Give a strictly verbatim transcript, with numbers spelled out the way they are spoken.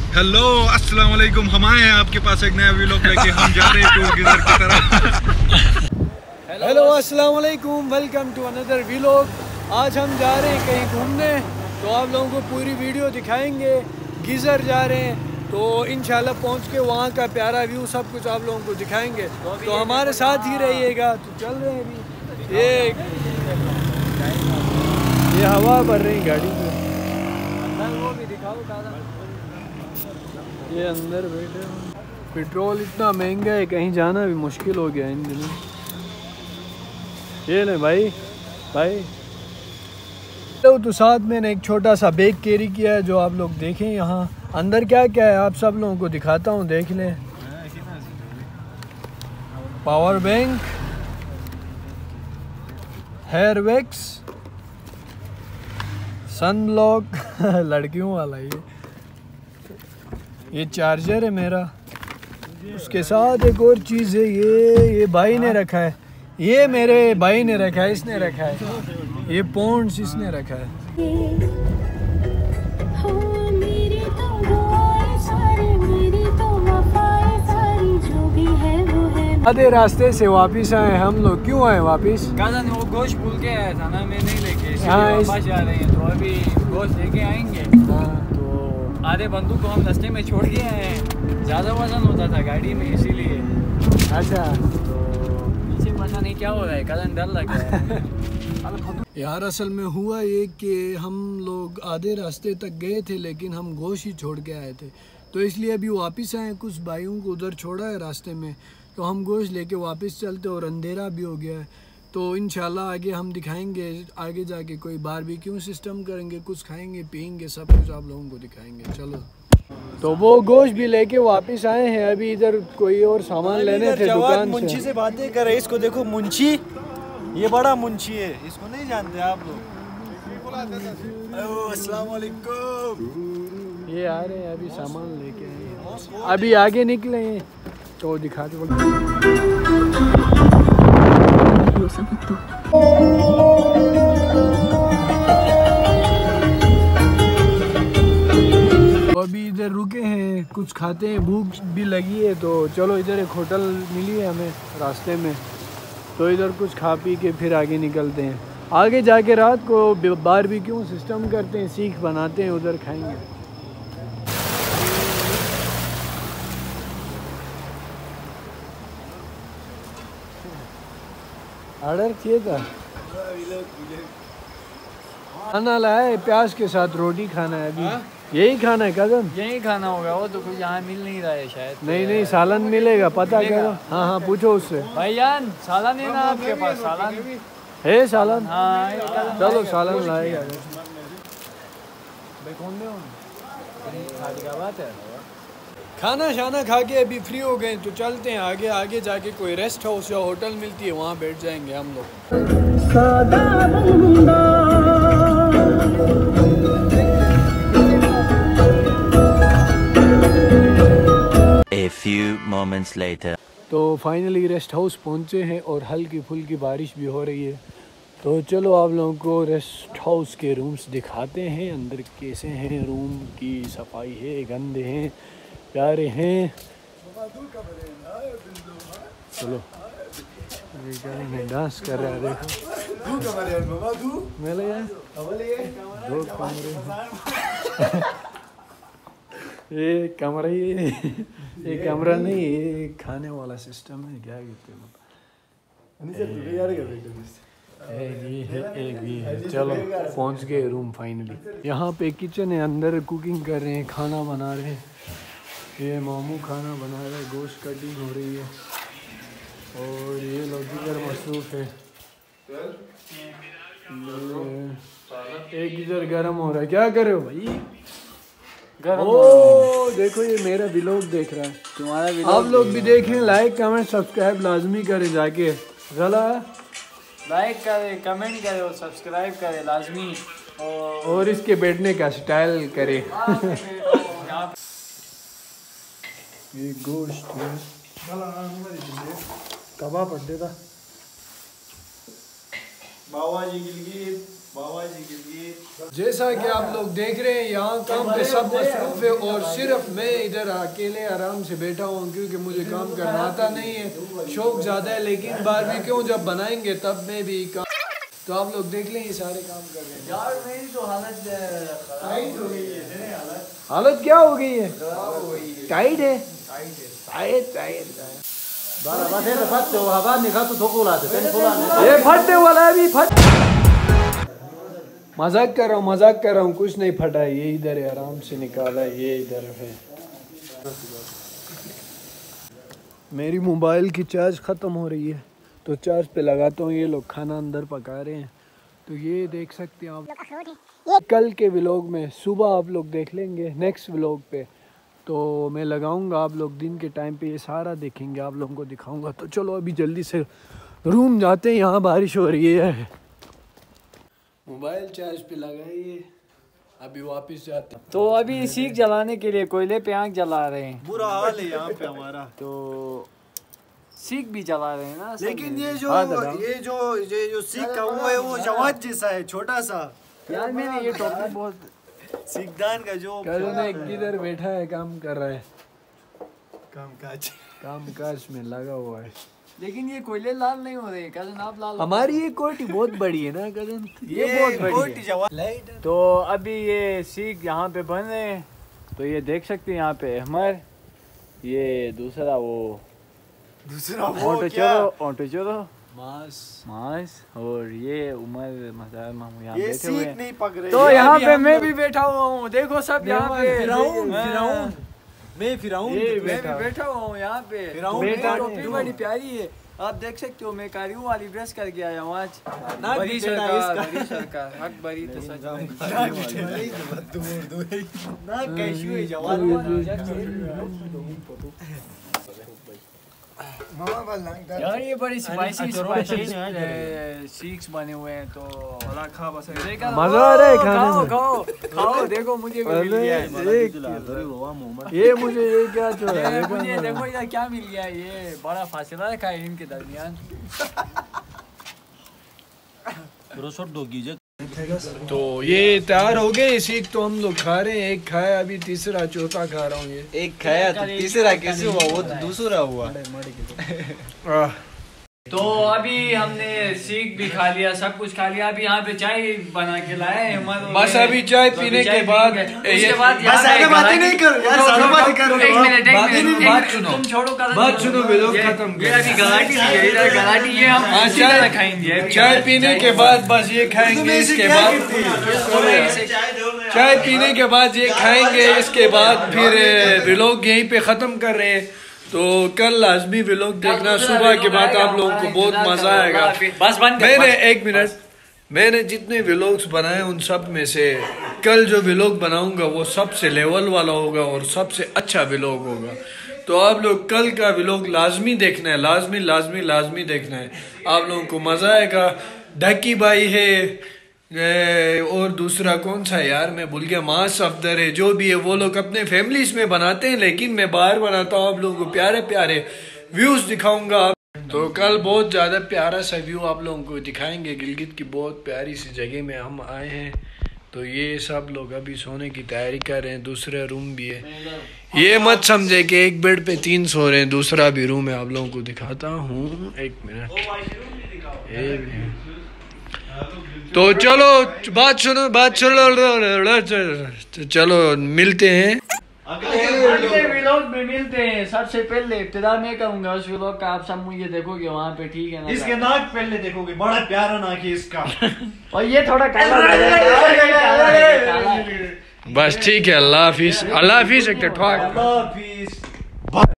Hello अस्सलाम वालेकुम, हम आए हैं आपके पास एक नया व्लॉग लेके। हम जा रहे हैं टूर गिजर की तरफ। हेलो अस्सलाम वालेकुम, वेलकम टू अनदर व्लॉग। आज हम जा रहे हैं कहीं घूमने, तो आप लोगों को पूरी वीडियो दिखाएंगे। गिजर जा रहे हैं तो इंशाल्लाह पहुंच के वहाँ का प्यारा व्यू सब कुछ आप लोगों को दिखाएंगे, तो हमारे साथ ही रहिएगा। तो चल रहे हैं अभी। ये ये हवा भर रही गाड़ी में, अंदर वो भी दिखाओ दादा। ये अंदर बैठे हैं। पेट्रोल इतना महंगा है, कहीं जाना भी मुश्किल हो गया इन दिनों। ये ले भाई भाई तो, तो साथ मैंने एक छोटा सा बैग कैरी किया है, जो आप लोग देखें। यहाँ अंदर क्या क्या है आप सब लोगों को दिखाता हूँ, देख लें। Power bank, hair wax, sun block लड़कियों वाला ये ये चार्जर है मेरा। उसके साथ एक और चीज़ है, ये ये भाई ने रखा है, ये मेरे भाई ने रखा है, इसने रखा है। ये पॉन्ड्स इसने रखा है। आधे रास्ते से वापस आए हम लोग। क्यों आए वापस? कज़न वो गोश्त भूल के आया था ना, मैं नहीं लेके, इसलिए हाँ, वापस इस... जा रहे हैं। तो अभी गोश्त लेके आएंगे। हाँ। तो आधे बंदूक को हम रास्ते में छोड़ के आए हैं, ज़्यादा वजन होता था गाड़ी में, इसीलिए। अच्छा, तो पीछे पता नहीं क्या हो रहा है, कज़न डर लग रहा है। यार असल में हुआ ये कि हम लोग आधे रास्ते तक गए थे, लेकिन हम गोश्त ही छोड़ के आए थे, तो इसलिए अभी वापस आए। कुछ भाइयों को उधर छोड़ा है रास्ते में, तो हम गोश्त लेके वापस चलते, और अंधेरा भी हो गया है। तो इंशाल्लाह आगे हम दिखाएंगे, आगे जाके कोई बारबेक्यू सिस्टम करेंगे, कुछ खाएंगे पियेंगे, सब कुछ आप लोगों को दिखाएंगे। चलो, तो वो गोश्त भी लेके वापस आए हैं। अभी इधर कोई और सामान लेने थे दुकान मुंशी से। से बातें कर रहे हैं। इसको देखो, मुंशी, ये बड़ा मुंशी है, इसको नहीं जानते आप लोग। अस्सलाम वालेकुम। ये आ रहे हैं, अभी सामान लेके आए हैं, अभी आगे निकले हैं, तो दिखाते वक्त अभी इधर रुके हैं, कुछ खाते हैं, भूख भी लगी है। तो चलो, इधर एक होटल मिली है हमें रास्ते में, तो इधर कुछ खा पी के फिर आगे निकलते हैं। आगे जाके रात को बारबेक्यू सिस्टम करते हैं, सीख बनाते हैं, उधर खाएंगे। ऑर्डर किया था, खाना लाया है, प्याज के साथ रोटी खाना है। अभी हा? यही खाना है कज़न, यही खाना होगा। वो तो कुछ यहाँ मिल नहीं रहा है शायद। नहीं नहीं, सालन मिलेगा, पता करो। हाँ हाँ, पूछो उससे। भाईजान सालन है ना आपके पास? सालन है, सालन। हाँ, चलो सालन लाएगा। खाना शाना खा के अभी फ्री हो गए, तो चलते हैं आगे। आगे जाके कोई रेस्ट हाउस या होटल मिलती है, वहाँ बैठ जाएंगे हम लोग। A few moments later. तो फाइनली रेस्ट हाउस पहुँचे हैं, और हल्की फुल्की बारिश भी हो रही है। तो चलो आप लोगों को रेस्ट हाउस के रूम्स दिखाते हैं, अंदर कैसे हैं। रूम की सफाई है, गंदे हैं, प्यारे हैं। चलो, ये डांस कर रहा है, देखो। मिले दो कमरे, ये कमरा, ये ये कमरा नहीं, ये खाने वाला सिस्टम है, क्या कहते हैं। ये है, एक भी है। चलो पहुंच गए रूम फाइनली। यहाँ पे किचन है, अंदर कुकिंग कर रहे हैं, खाना बना रहे हैं। ये मामू खाना बना रहे हैं, गोश्त कटिंग हो रही है, और ये लोग इधर मसरूफ है। एक इधर गर्म हो रहा है, क्या कर रहे हो भाई? गर्म। ओ देखो, ये मेरा व्लॉग देख रहा है, तुम्हारा भी। आप लोग भी देखें, लाइक कमेंट सब्सक्राइब लाजमी करें जाके। जला लाइक करें, कमेंट करें और सब्सक्राइब करें लाजमी, और, और इसके बैठने का स्टाइल करें। ये गोश्त है, कबाब पड़ देता। बाबा जी गिलगित, बाबा जी गिलगित। जैसा कि आप लोग देख रहे हैं यहाँ काम पे सब मसरूफ है और सिर्फ मैं इधर अकेले आराम से बैठा हूँ क्योंकि मुझे काम करना आता नहीं है, शौक ज़्यादा है। लेकिन बारबेक्यू जब बनाएंगे तब मैं भी काम, तो आप लोग देख लें ये सारे काम कर रहे हैं। यार मेरी तो हालत टाइट हो गई है, हालत हालत क्या हो गई है? टाइट है, टाइट टाइट ये फटने वाला है अभी, फट। मजाक कर रहा हूँ, मजाक कर रहा हूँ, कुछ नहीं फटा है। ये इधर है, आराम से निकाला है, ये इधर है। मेरी मोबाइल की चार्ज ख़त्म हो रही है तो चार्ज पे लगाता हूँ। ये लोग खाना अंदर पका रहे हैं तो ये देख सकते हैं आप। कल के व्लॉग में सुबह आप लोग देख लेंगे, नेक्स्ट व्लॉग पे तो मैं लगाऊंगा। आप लोग दिन के टाइम पे ये सारा देखेंगे, आप लोगों को दिखाऊंगा। तो चलो अभी जल्दी से रूम जाते हैं, यहाँ बारिश हो रही है। मोबाइल चार्ज पे लगाइए, अभी वापस जाते हैं। तो अभी सीख जलाने के लिए कोयले पे आग जला रहे हैं। बुरा हाल है यहाँ पे हमारा। तो सीख भी जला रहे हैं ना। लेकिन ये जो ये जो ये जो सीख का वो है वो जवाद जैसा है, छोटा सा। यार मैंने ये टॉपिक बहुत सीखदान का जो किधर बैठा है, काम कर रहा है, काम काज काम काज में लगा हुआ है। लेकिन ये कोयले लाल नहीं हो रहे कजन, आप लाल। हमारी ये कोटी बहुत बड़ी है ना कजन, ये, ये बहुत बड़ी है। तो अभी ये सीख यहाँ पे बन रहे हैं, तो ये देख सकते हैं यहाँ पे हमार, ये दूसरा वो दूसरा ऑटो चोरो, ऑटो चोरो मास मास, और ये उमर मजार मामू यहाँ ये बैठे हुए सीख नहीं पक रही। तो यहाँ पे मैं भी बैठा हुआ हूँ, देखो सब यहाँ पे। फिराउन फिराउन मैं फिराउन मैं भी बैठा हुआ हूँ यहाँ पे। टोपी बड़ी प्यारी है, आप देख सकते हो। मैं कारियों वाली ड्रेस करके आया हूँ आज। बड़ी सरकार, बड़ी सरकार, हक बड़ी तो सच दूर दूर ना कैशू है जवान। यार ये बड़ी स्पाइसी स्पाइसी सीक्स बने हुए हैं। तो मजा आ रहा है खाने खाओ में। खाओ खाओ, देखो मुझे भी मिल गया है। ये मुझे ये क्या छोड़ा ये मुझे देखो इधर क्या मिल गया है। ये बड़ा फासला रखा है इनके दरमियान। तो ये तैयार हो गए सीख, तो हम लोग खा रहे हैं। एक खाया, अभी तीसरा चौथा खा रहा हूँ। ये एक खाया तो तीसरा कैसे हुआ, वो तो दूसरा हुआ। तो अभी हमने सीख भी खा लिया, सब कुछ खा लिया। अभी यहाँ पे चाय बना के लाए हैं। बस अभी चाय पीने के बाद उसके बाद बस आगे बातें नहीं करो यार, सारा बातें करो। एक मिनट एक मिनट बात सुनो, तुम छोड़ो, बात सुनो, व्लॉग खत्म कर। अभी गलाटी है इधर, गलाटी ये हम चाय खाएंगे। चाय पीने के बाद बस ये खाएंगे। इसके बाद चाय पीने के बाद ये खाएंगे। इसके बाद फिर व्लॉग यहीं पे खत्म कर रहे हैं। तो कल लाजमी व्लॉग देखना, सुबह के बाद आप लोगों को बहुत मजा आएगा। बस बंद। मैंने एक मिनट मैंने जितने व्लॉग्स बनाए उन सब में से कल जो व्लॉग बनाऊंगा वो सबसे लेवल वाला होगा और सबसे अच्छा व्लॉग होगा। तो आप लोग कल का व्लॉग लाजमी देखना है, लाजमी लाजमी लाजमी देखना है। आप लोगों को मजा आएगा। ढक्की भाई है और दूसरा कौन सा यार मैं भूल गया, मास अफदर है, जो भी है वो लोग अपने फैमिलीज में बनाते हैं, लेकिन मैं बाहर बनाता हूँ। आप लोगों को प्यारे प्यारे व्यूज दिखाऊंगा। तो कल बहुत ज़्यादा प्यारा सा व्यू आप लोगों को दिखाएंगे। गिलगित की बहुत प्यारी सी जगह में हम आए हैं। तो ये सब लोग अभी सोने की तैयारी कर रहे हैं। दूसरा रूम भी है, ये मत समझे कि एक बेड पे तीन सो रहे हैं। दूसरा भी रूम है, आप लोगों को दिखाता हूँ। एक मिनट। तो चलो बात सुनो, बात सुनो, चलो मिलते हैं अगले व्लॉग में मिलते हैं। सबसे पहले इब्तिदा मैं करूंगा उस व्लॉग का, आप सब मुझे देखोगे वहाँ पे, ठीक है ना? इसके नाक पहले देखोगे, बड़ा प्यारा नाक है इसका। और ये थोड़ा काला बस ठीक है। अल्लाह हाफिज, अल्लाह हाफिज। अल्लाह हाफिज।